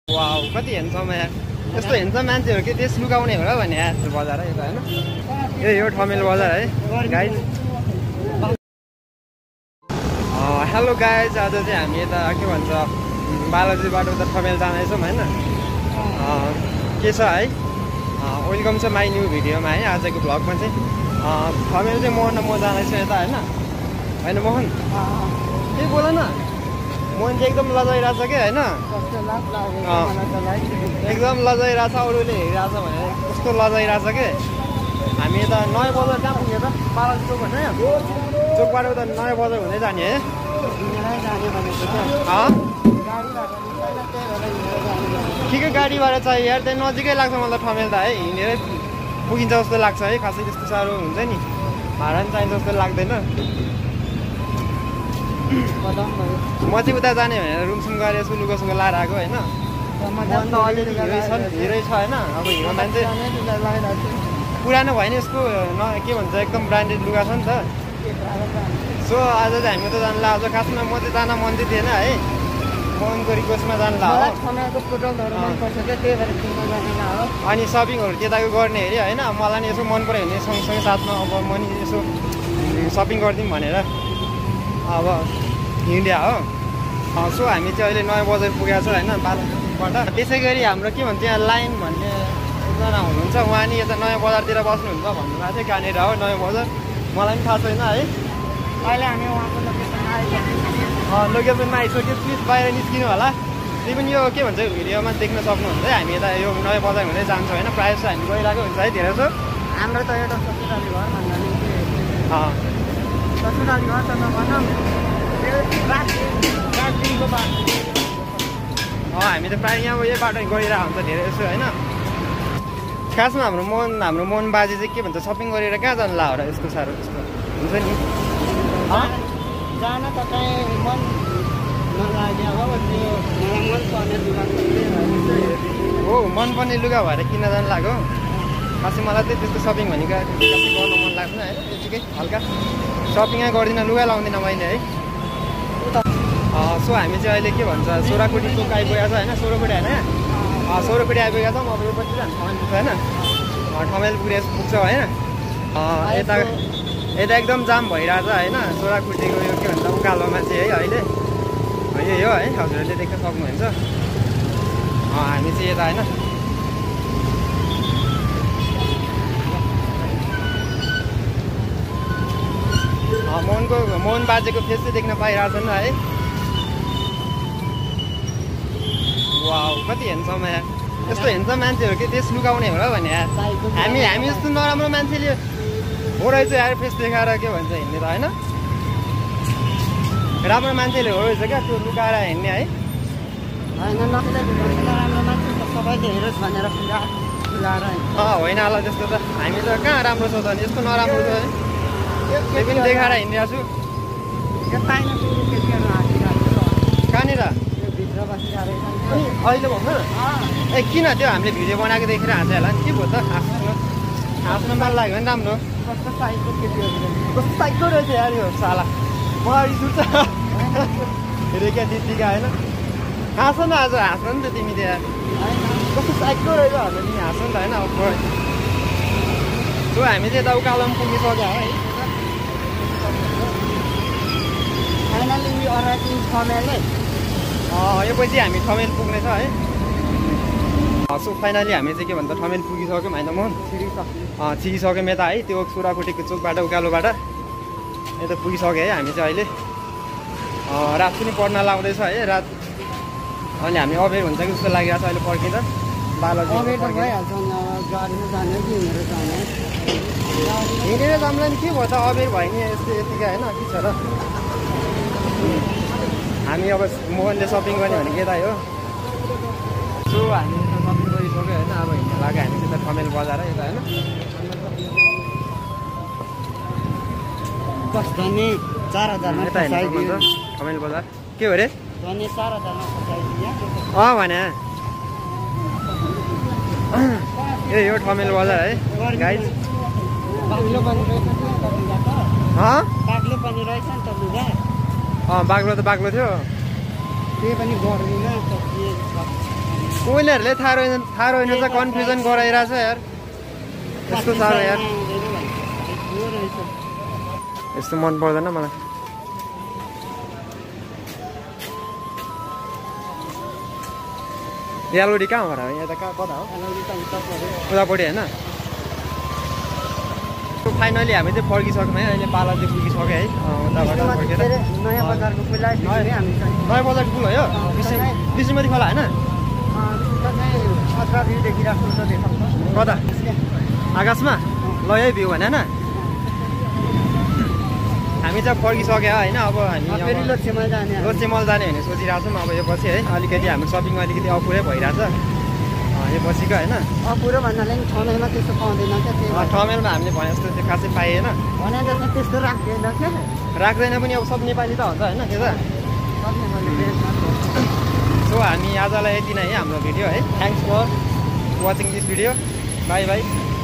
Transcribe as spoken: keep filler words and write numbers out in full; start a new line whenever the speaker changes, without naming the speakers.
wow कति handsome यार यस्तो हेन्सम मान्छेहरू के देश लुकाउने हो र भने यार बजार है हैन यो यो ठमेल बजार है गाइज हेलो गाइज आज चाहिँ हामी यता के भन्छ बालाजीबाट उता ठमेल जाँदैछौँ हैन के छ है वेलकम छ माई न्यू भिडियोमा है आजको भ्लगमा चाहिँ ठमेल चाहिँ मोहन र म जाँदैछु यता हैन हैन मोहन के बोल न मोहन चाहिँ एकदम लजाइरहेछ के हैन एकदम लजाइरहेछ अरूले हेरिरहेछ भने कस्तो लजाइरहेछ के हामी यता नयाँ बजार कहाँ पुग्यो त बालाजी चोक होइन चोकबाट उता नयाँ बजार हुँदै जाने है ठिकै गाडीबाट चाहिँ यार त्यहाँ नजिकै लाग्छ मलाई ठमेल त है हिँडेरै पुगिन्छ जस्तो लाग्छ है खासै त्यस्तो साह्रो हुन्छ नि भाडा पनि चाहिन्छ जस्तो लाग्दैन म चाहिँ उता जाने भनेर रुमसुम गरेर यसो लुगासुगा लाएर आएको होइन धेरै छ होइन अब हिरो मान्छे पुरानो भएन यसको न के भन्छ एकदम ब्रान्डेड लुगा छ नि त सो आज चाहिँ हामी त जानु लाग्छ खासमा म चाहिँ जान मन चाहिँ थिएन है मोहनको रिक्वेस्टमा जानु लाग्यो अनि सपिङहरू त्यताको गर्ने हेऱ्यो होइन मलाई नि यसो मन पऱ्यो भने सँगसँगै साथमा अब म नि यसो सपिङ गरिदिउँ भनेर अब हिँड्या हो सो हामी चाहिँ अहिले नयाँ बजार पुगेको छौँ होइन बालाबाट त्यसै गरी हाम्रो के भन्छ यहाँ लाइन भन्ने एकजना हुनुहुन्छ उहाँ नि यता नयाँ बजारतिर बस्नुहुन्छ भन्नुभएको थियो कहाँनिर हो नयाँ बजार मलाई पनि थाहा छैन है अहिले हामी उहाँको लोकेसनमा आइसक्यौँ लोकेसनमा आइसक्यो प्लिज बाहिर निस्किनु होला त्यही पनि यो के भन्छ भिडियोमा देख्न सक्नुहुन्छ है हामी यता यो नयाँ बजार हुँदै जान्छौँ होइन प्रायः जस्तो हामी गइरहेको हुन्छ है धेरै जस्तो हाम्रो त एउटा ससुराली घर भन्दा नि ससुराली घर त नभनौँ हामी त प्रायः यहाँ यही बाटो गइरहेको हुन्छ धेरै जस्तो होइन खासमा हाम्रो मोहन हाम्रो मोहन बाजे चाहिँ के भन्छ सपिङ गरेर कहाँ जानु ला हो र यस्तो साह्रो यस्तो हुन्छ नि
जान त कहीँ मन नलाग्यो अब त्यो मलाई मनपर्ने लुगा
हो मनपर्ने लुगा भएर किन जानु लाग्यो खासै मलाई चाहिँ त्यस्तो सपिङ भनेको गर्नु मन लाग्दैन होइन त्यतिकै हल्का सपिङै गर्दिनँ लुगा लाउँदिनँ मैले है सो हामी चाहिँ अहिले के भन्छ सोह्रकोटी चोक आइपुगेको छ होइन सोह्रकोटी होइन सोह्रकोटी आइपुगेको छौँ अब यो पछि जान्छ ठमेल पुग्छ होइन ठमेल पुगे पुग्छ होइन यता यता एकदम जाम भइरहेछ होइन सोह्रकोटीको यो के भन्छ उकालोमा चाहिँ है अहिले यही हो है हजुरहरूले देख्न सक्नुहुन्छ हामी चाहिँ यता होइन मोहनको मोहन बाजेको फेस चाहिँ देख्न पाइरहेछन् है वाउ कति हेन्सम यार यस्तो हेन्सम मान्छेहरू के देश लुकाउने हो र भने यार हामी हामी जस्तो नराम्रो मान्छेले हो रहेछ यार फेस देखाएर के भन्छ हिँड्ने त होइन राम्रो मान्छेले हो रहेछ क्या त्यो लुकाएर हिँड्ने है होइन होला त्यस्तो त हामी त कहाँ राम्रो छ त अनि यस्तो नराम्रो छ है त्यही पनि देखाएर हिँडिरहेको छु कहाँनिर अहिले भन्नु ए किन त्यो हामीले भिडियो बनाएको देखेर हाँस्यो होला नि के भयो त हाँस्नु हाँस्नु मन लाग्यो भने राम्रो कस्तो साइजको कस्तो साइजको रहेछ यार यो साला मलाई रिस उठ्छ रेखा दिदीका होइन हाँस न आज हाँस्न नि त तिमी त्यहाँ कस्तो साइजको रहेछ भनेर तिमी हाँस्नु नि त होइन अब सो हामी चाहिँ यता उकालोमा पुगिसक्यो है
finally we are at Thamel
यो पछि हामी ठमेल पुग्नेछ है सो फाइनली हामी चाहिँ के भन्छ ठमेल पुगिसक्यौँ होइन मोहन छिरिसक्यौँ यता है त्यो सोह्रकोटीको चोकबाट उकालोबाट यता पुगिसक्यो है हामी चाहिँ अहिले रात पनि पढ्न लाउँदैछ है रात अनि हामी अबेर हुन्छ कि जस्तो लागिरहेको छ अहिले पर्खिँदा बालाजी हिँडेर जाउँला नि के भयो त अबेर भयो नि यस्तो यतिकै होइन के छ र हामी अब मोहनले सपिङ गर्ने भनेको यता हो सो हामी सपिङ गरिसक्यो होइन अब हिँड्न लाग्यो हामी चाहिँ ठमेल बजार यता होइन
चार हजारमा
ठमेल बजार के हो अरे
चार हजारमा
अँ भने ए यो ठमेल बजार है गाइज
बाग्लो पनि रहेछ बाग्लो पनि रहेछ नि त लुगा
अँ बाग्लो त बाग्लो थियो
त्यही पनि गर्दैन
उनीहरूले थाहा रहेन थाहा रहेन चाहिँ कन्फ्युजन गराइरहेछ यार यस्तो साह्रो यार यस्तो मन पर्दैन मलाई एलओडी कहाँ हो र यहाँ त कहाँ कता हो उतापट्टि होइन फाइनली हामी चाहिँ फर्किसक्यौँ है अहिले पाला चाहिँ पुगिसक्यो है उताबाट फर्केर
नयाँ बजारको पुल
नयाँ बजारको पुल हो यो विष्णुमती खोला होइन कता आकाशमा ल यही भ्यू भने होइन हामी चाहिँ फर्किसक्यो होइन अब हामी लोछेमल जाने भने सोचिरहेको छौँ अब यो पछि है अलिकति हाम्रो सपिङ अलिकति अपुरै भइरहेछ यो पछिको होइन
अपुरो भन्नाले छ माइलमा त्यस्तो पाउँदैन क्या
छ माइलमा हामीले भने जस्तो त्यो खासै पाइएन
भने जस्तो त्यस्तो राख्दैन क्या
राख्दैन पनि अब सब नेपाली त हुन्छ होइन त्यो त सो हामी आजलाई यति नै है हाम्रो भिडियो है thanks for watching this video bye by